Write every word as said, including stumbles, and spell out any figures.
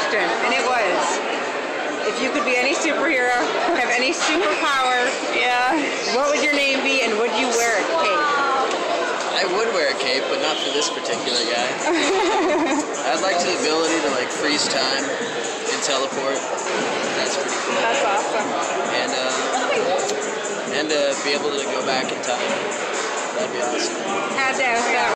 question, and it was, if you could be any superhero, have any superpower, Yeah. what would your name be, and would you wear a cape? I would wear a cape, but not for this particular guy. I'd like the ability to like freeze time and teleport. That's pretty cool. That's awesome. And uh, and uh, be able to go back in time. That'd be awesome. Had to ask that.